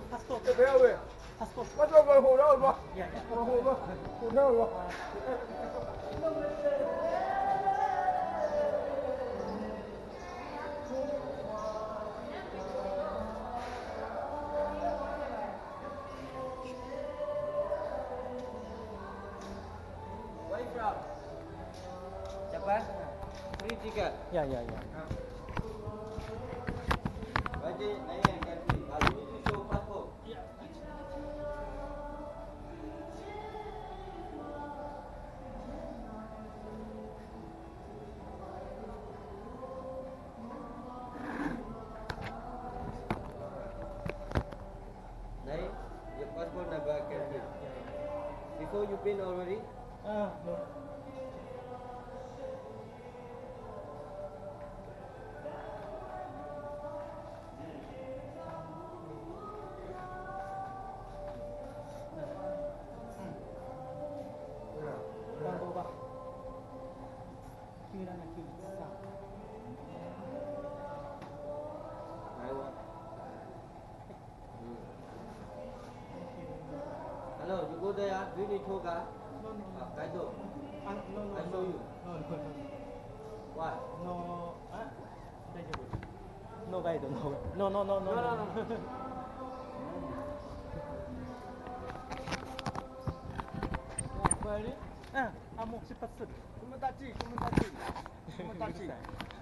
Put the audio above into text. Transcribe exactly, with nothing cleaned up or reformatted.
passport. Eh, bea weh. Passport. Passport kau hold dah apa? Ya, ya. Kau hold dah. Hold dah apa? Where you from? Japan? Free ticket. Ya, ya, ya. Wajib naik yang country. Kalau you need to show passport. Naik, your passport number country. Before you been already? Ah, no. Bang, bang. Kira nak kira. I want. Hello, you go there. Do you need tour guide? No, no, Ah, guide dog. Ah, no, no. I show you. No, no, no. Why? No, ah, 大丈夫。No guide, no. No, no, no, no. No, no, no. Balik. Ah, amo cepat set. Cuma taci, cuma taci. Cuma taci.